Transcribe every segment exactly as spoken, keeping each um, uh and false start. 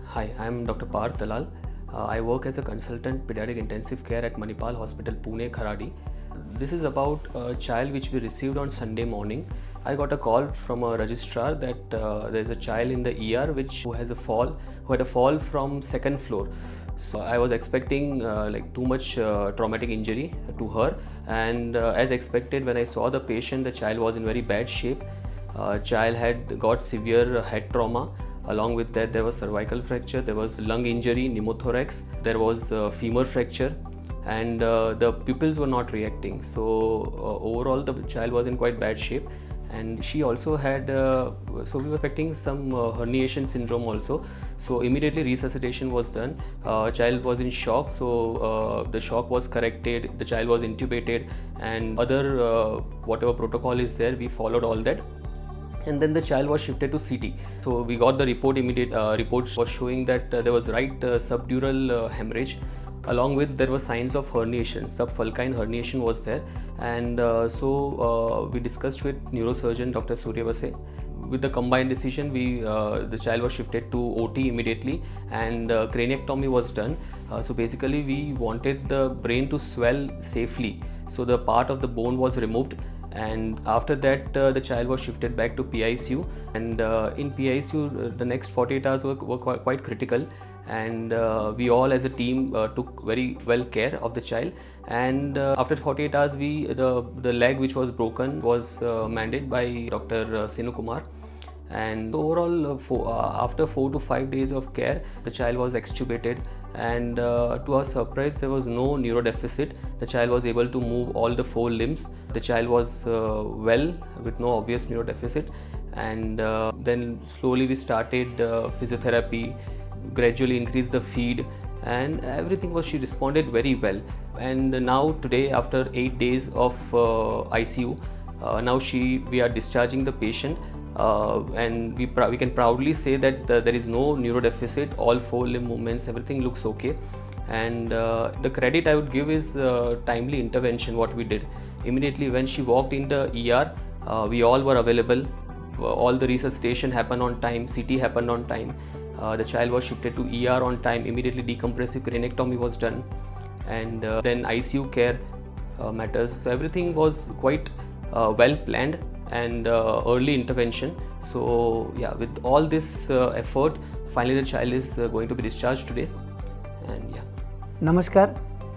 Hi, I am Doctor Parth Dalal. Uh, I work as a consultant pediatric intensive care at Manipal Hospital, Pune, Kharadi. This is about a child which we received on Sunday morning. I got a call from a registrar that uh, there is a child in the E R which who has a fall, who had a fall from second floor. So I was expecting uh, like too much uh, traumatic injury to her, and uh, as expected, when I saw the patient, the child was in very bad shape. Uh, child had got severe head trauma. Along with that, there was cervical fracture, there was lung injury, pneumothorax, there was uh, femur fracture, and uh, the pupils were not reacting. So uh, overall, the child was in quite bad shape, and she also had. Uh, so we were expecting some uh, herniation syndrome also. So immediately resuscitation was done. Uh, child was in shock, so uh, the shock was corrected. The child was intubated, and other uh, whatever protocol is there, we followed all that. And then the child was shifted to C T. So we got the report immediate uh, reports was showing that uh, there was right uh, subdural uh, hemorrhage. Along with there were signs of herniation, subfalcine herniation was there, and uh, so uh, we discussed with neurosurgeon Doctor Suryavase. With the combined decision, we uh, the child was shifted to O T immediately, and uh, craniectomy was done. Uh, so basically, we wanted the brain to swell safely, so the part of the bone was removed. And after that, uh, the child was shifted back to P I C U, and uh, in P I C U uh, the next forty-eight hours were, were quite, quite critical, and uh, we all as a team uh, took very well care of the child. And uh, after forty-eight hours, we the the leg which was broken was uh, mended by Doctor Sinu Kumar. And overall, uh, for, uh, after four to five days of care, the child was extubated, and uh, to our surprise, there was no neurodeficit. The child was able to move all the four limbs. The child was uh, well with no obvious neurodeficit, and uh, then slowly we started uh, physiotherapy, gradually increased the feed, and everything was, she responded very well. And now today, after eight days of uh, I C U, uh, now she we are discharging the patient. Uh, and we, we can proudly say that uh, there is no neurodeficit, all four limb movements, everything looks okay. And uh, the credit I would give is uh, timely intervention, what we did. Immediately when she walked in the E R, uh, we all were available, all the resuscitation happened on time, C T happened on time, uh, the child was shifted to E R on time, immediately decompressive craniectomy was done, and uh, then I C U care uh, matters. So everything was quite uh, well planned, and uh, early intervention. So yeah, with all this uh, effort, finally the child is uh, going to be discharged today. And yeah. नमस्कार,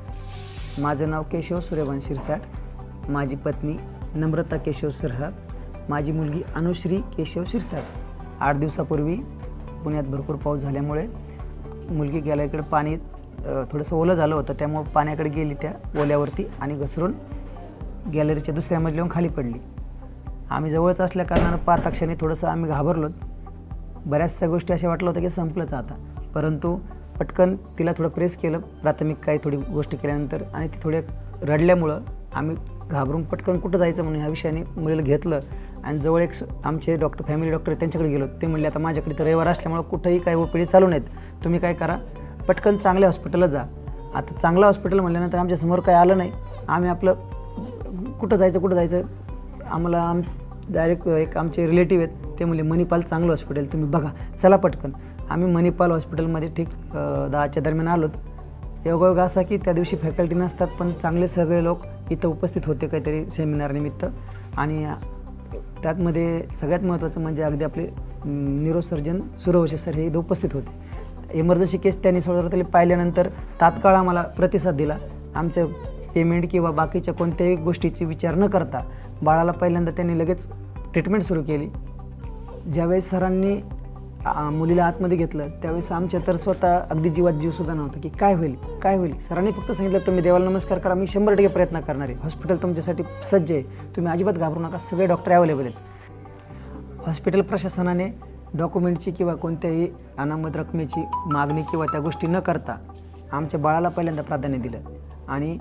माझं नाव केशव सूर्यवंशी शिरसाट, माझी पत्नी नम्रता केशव शिरसाट, माझी मुलगी अनुश्री केशव शिरसाट. आठ दिवसापूर्वी पुण्यात भरपूर पाऊस झाल्यामुळे मुलगी गेल्याकडे पाणी थोडंसं ओलं झालं होतं, त्यामुळे पाण्याकडे गेली त्या ओल्यावरती आणि घसरून गॅलरीच्या दुसऱ्या मजल्यावरून खाली पडली. आम्ही जवळच असल्या कारणाने पाहता क्षणी थोडंसं आम्ही घाबरलो. बऱ्याचशा गोष्टी अशा वाटलं होतं की संपलंच आता, परंतु पटकन तिला थोडं प्रेस केलं प्राथमिक काही थोडी गोष्टी केल्यानंतर, आणि ती थोडे रडल्यामुळं आम्ही घाबरून पटकन कुठं जायचं म्हणून ह्या विषयाने मुलीला घेतलं, आणि जवळ एक आमचे डॉक्टर फॅमिली डॉक्टर त्यांच्याकडे गेलो. ते म्हणले आता माझ्याकडे तर रविवार असल्यामुळं कुठंही काही ओपीडी चालू नाहीत, तुम्ही काय करा पटकन चांगल्या हॉस्पिटलला जा. आता चांगलं हॉस्पिटल म्हटल्यानंतर आमच्यासमोर काही आलं नाही. आम्ही आपलं कुठं जायचं कुठं जायचं आम्हाला आम डायरेक्ट एक आमचे रिलेटिव्ह आहेत ते म्हणले मणिपाल चांगलं हॉस्पिटल तुम्ही बघा, चला पटकन. आम्ही मणिपाल हॉस्पिटलमध्ये ठीक दहाच्या दरम्यान आलोत. योगायोग असा की त्या दिवशी फॅकल्टी नसतात, पण चांगले सगळे लोक इथं उपस्थित होते काहीतरी सेमिनार निमित्त. आणि त्यातमध्ये सगळ्यात महत्त्वाचं म्हणजे अगदी आपले न्यूरोसर्जन सुरवशे सर हे इथं उपस्थित होते. इमर्जन्सी केस त्यांनी सोडवली पाहिल्यानंतर तात्काळ आम्हाला प्रतिसाद दिला. आमचं पेमेंट किंवा बाकीच्या कोणत्याही गोष्टीची विचार न करता बाळाला पहिल्यांदा त्यांनी लगेच ट्रीटमेंट सुरू केली. ज्यावेळेस सरांनी मुलीला आतमध्ये घेतलं त्यावेळेस आमच्या तर स्वतः अगदी जीवात जीवसुद्धा नव्हतं की काय होईल काय होईल. सरांनी फक्त सांगितलं तुम्ही देवाला नमस्कार करा, मी शंभर टक्के प्रयत्न करणार आहे, हॉस्पिटल तुमच्यासाठी सज्ज आहे, तुम्ही अजिबात घाबरू नका, सगळे डॉक्टर अवेलेबल आहेत. हॉस्पिटल प्रशासनाने डॉक्युमेंटची किंवा कोणत्याही अनामत रकमेची मागणी किंवा त्या गोष्टी न करता आमच्या बाळाला पहिल्यांदा प्राधान्य दिलं आणि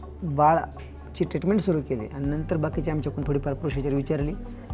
बाळाची ट्रीटमेंट सुरू केली. आणि नंतर बाकीची आमच्याकडून थोडीफार प्रोसिजर विचारली.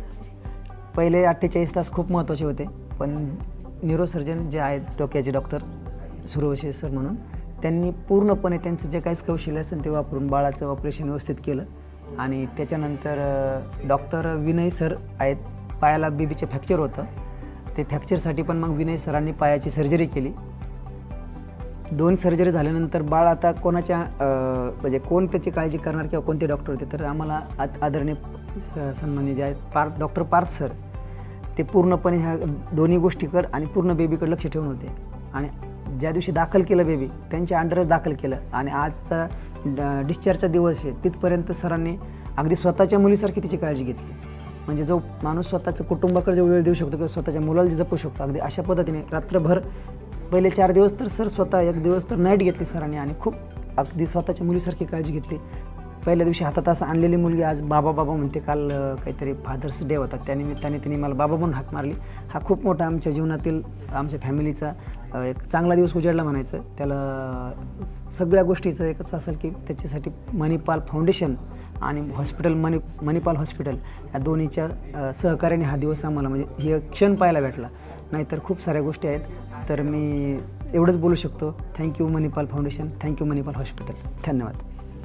पहिले अठ्ठेचाळीस तास खूप महत्त्वाचे होते, पण न्यूरोसर्जन जे आहेत डोक्याचे डॉक्टर सुरवशे सर म्हणून, त्यांनी पूर्णपणे त्यांचं जे काही कौशल्य असेल ते वापरून बाळाचं ऑपरेशन व्यवस्थित केलं. आणि त्याच्यानंतर डॉक्टर विनय सर आहेत, पायाला बीबीचे फ्रॅक्चर होतं, ते फ्रॅक्चरसाठी पण मग विनय सरांनी पायाची सर्जरी केली. दोन सर्जरी झाल्यानंतर बाळ आता कोणाच्या म्हणजे कोण त्याची काळजी करणार किंवा कोणते डॉक्टर होते, तर आम्हाला आ आदरणीय सन्माननीय जे आहेत पार्थ डॉक्टर पार्थ सर, ते पूर्णपणे ह्या दोन्ही गोष्टीकडे आणि पूर्ण बेबीकडे लक्ष ठेवून होते. आणि ज्या दिवशी दाखल केलं बेबी त्यांच्या अंडरच दाखल केलं आणि आजचा डिस्चार्जचा दिवस आहे तिथपर्यंत सरांनी अगदी स्वतःच्या मुलीसारखी तिची काळजी घेतली. म्हणजे जो माणूस स्वतःचं कुटुंबाकडे जो वेळ देऊ शकतो किंवा स्वतःच्या मुलाला जपू शकतो, अगदी अशा पद्धतीने रात्रभर पहिले चार दिवस तर सर स्वतः, एक दिवस तर नाईट घेतली सरांनी आणि खूप अगदी स्वतःच्या मुलीसारखी काळजी घेतली. पहिल्या दिवशी हातात असं आणलेली मुलगी आज बाबा बाबा म्हणते. काल काहीतरी फादर्स डे होता त्यानिमित्ताने तिने मला बाबा म्हणून हाक मारली. हा खूप मोठा आमच्या जीवनातील आमच्या फॅमिलीचा एक चांगला दिवस उजाडला म्हणायचं. त्याला सगळ्या गोष्टीचं एकच असेल की त्याच्यासाठी मणिपाल फाउंडेशन आणि हॉस्पिटल मनी मणिपाल हॉस्पिटल या दोन्हीच्या सहकार्याने हा दिवस आम्हाला म्हणजे हे क्षण पाहायला भेटला. नाहीतर खूप साऱ्या गोष्टी आहेत. तर मी एवढंच बोलू शकतो. Thank you Manipal foundation, thank you Manipal hospital. धन्यवाद.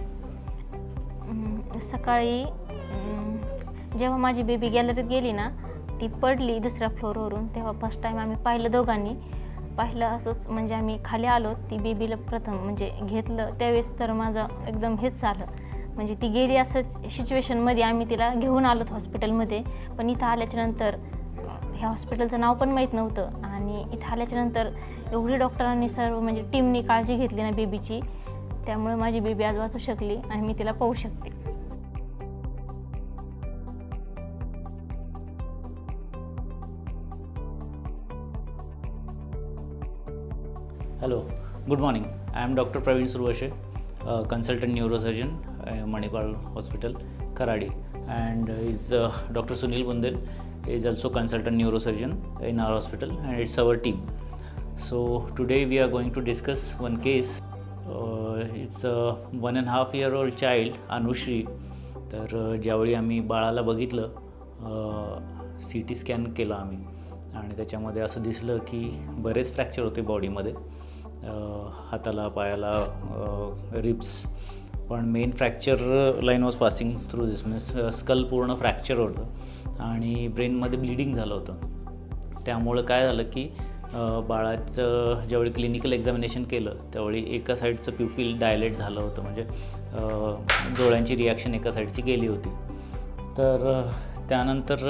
सकाळी जेव्हा माझी बेबी गॅलरीत गेली ना, ती पडली दुसऱ्या फ्लोअरवरून, तेव्हा फर्स्ट टाईम आम्ही पाहिलं, दोघांनी पाहिलं. असंच म्हणजे आम्ही खाली आलो, ती बेबीला प्रथम म्हणजे घेतलं. त्यावेळेस तर माझं एकदम हेच झालं, म्हणजे ती गेली असंच सिच्युएशनमध्ये आम्ही तिला घेऊन आलोत हॉस्पिटलमध्ये. पण इथं आल्याच्यानंतर ह्या हॉस्पिटलचं नाव पण माहीत नव्हतं आणि इथं आल्याच्यानंतर एवढी डॉक्टरांनी सर्व म्हणजे टीमनी काळजी घेतली ना बेबीची, त्यामुळे माझी बेबी आज वाचू शकली आणि मी तिला पाहू शकते. Hello, good morning. I am Doctor Praveen Survashe, uh, consultant neurosurgeon at Manipal Hospital, Kharadi, and is uh, Doctor Sunil Bundel is also consultant neurosurgeon in our hospital, and it's our team. So today we are going to discuss one case. Uh, it's a one and a half year old child, Anushri. तर ज्यावेळी आम्ही बाळाला बघितलं, C T scan केला आम्ही आणि त्याच्यामध्ये असं दिसलं की बरेच फ्रॅक्चर होते बॉडीमध्ये, हाताला, पायाला, रिब्स. पण main fracture line was passing through this, means skull पूर्ण फ्रॅक्चर होतं आणि ब्रेनमध्ये ब्लिडिंग झालं होतं. त्यामुळं काय झालं की बाळाचं ज्यावेळी क्लिनिकल एक्झामिनेशन केलं त्यावेळी एका साईडचं प्युपिल डायलेट झालं होतं, म्हणजे डोळ्यांची रिॲक्शन एका साईडची गेली होती. तर त्यानंतर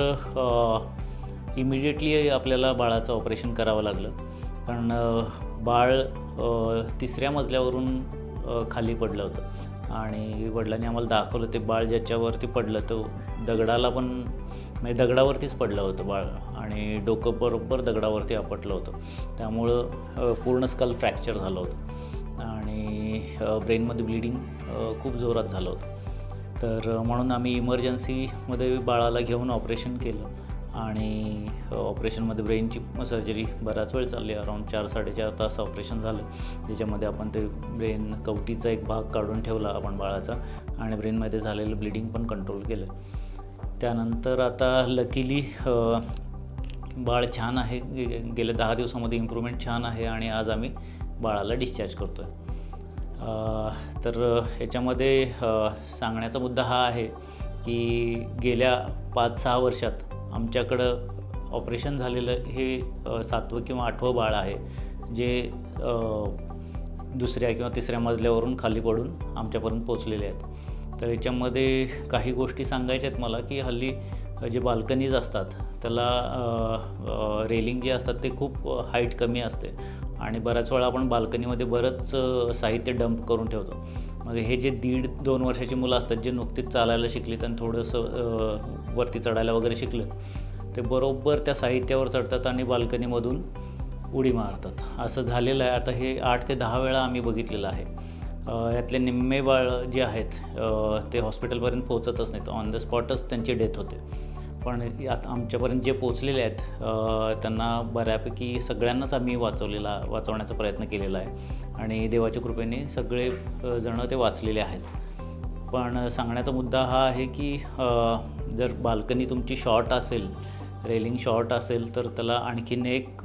इमिडिएटली आपल्याला बाळाचं ऑपरेशन करावं लागलं, कारण बाळ तिसऱ्या मजल्यावरून खाली पडलं होतं आणि वडिलांनी आम्हाला दाखवलं ते बाळ ज्याच्यावरती पडलं तो दगडाला पण म्हणजे दगडावरतीच पडलं होतं बाळ आणि डोकं बरोबर दगडावरती आपटलं होतं. त्यामुळं पूर्ण स्कल फ्रॅक्चर झालं होतं आणि ब्रेनमध्ये ब्लिडिंग खूप जोरात झालं होतं. तर म्हणून आम्ही इमर्जन्सीमध्ये बाळाला घेऊन ऑपरेशन केलं आणि ऑपरेशनमध्ये ब्रेनची सर्जरी बराच वेळ चालली, अराऊंड चार साडेचार तास ऑपरेशन झालं, ज्याच्यामध्ये आपण ते ब्रेन कवटीचा एक भाग काढून ठेवला आपण बाळाचा आणि ब्रेनमध्ये झालेलं ब्लिडिंग पण कंट्रोल केलं. त्यानंतर आता लकीली बाळ छान आहे, गे गेल्या दहा दिवसामध्ये इम्प्रूव्हमेंट छान आहे आणि आज आम्ही बाळाला डिस्चार्ज करतो आहे. तर याच्यामध्ये सांगण्याचा मुद्दा हा आहे की गेल्या पाच सहा वर्षात आमच्याकडं ऑपरेशन झालेलं हे सातवं किंवा आठवं बाळ आहे जे दुसऱ्या किंवा तिसऱ्या मजल्यावरून खाली पडून आमच्यापर्यंत पोचलेले आहेत. तर याच्यामध्ये काही गोष्टी सांगायच्या आहेत मला की हल्ली जे बाल्कनीज असतात त्याला रेलिंग जे असतात ते खूप हाईट कमी असते आणि बऱ्याच वेळा आपण बाल्कनीमध्ये बरंच साहित्य डंप करून ठेवतो. मग हे जे दीड दोन वर्षाची मुलं असतात जे नुकतीच चालायला शिकलीत आणि थोडंसं वरती चढायला वगैरे शिकलं ते बरोबर त्या साहित्यावर चढतात आणि बाल्कनीमधून उडी मारतात. असं झालेलं आहे. आता हे आठ ते दहा वेळा आम्ही बघितलेलं आहे. यातले निम्मे बाळ जे आहेत ते हॉस्पिटलपर्यंत पोहोचतच नाहीत, ऑन द स्पॉटच त्यांची डेथ होते. पण आता आमच्यापर्यंत जे पोचलेले आहेत त्यांना बऱ्यापैकी सगळ्यांनाच आम्ही वाचवलेला वाचवण्याचा प्रयत्न केलेला आहे आणि देवाच्या कृपेने सगळे जण ते वाचलेले आहेत. पण सांगण्याचा मुद्दा हा आहे की जर बाल्कनी तुमची शॉर्ट असेल, रेलिंग शॉर्ट असेल तर त्याला आणखीन एक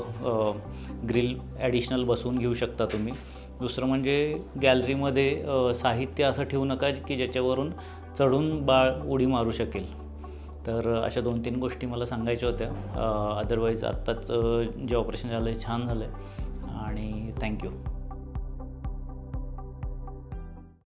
ग्रिल ॲडिशनल बसवून घेऊ शकता तुम्ही. दुसरं म्हणजे गॅलरीमध्ये साहित्य असं ठेवू नका की ज्याच्यावरून चढून बाळ उडी मारू शकेल. तर अशा दोन तीन गोष्टी मला सांगायच्या होत्या. अदरवाईज आत्ताच जे ऑपरेशन झालं आहे छान झालं आहे आणि थँक्यू.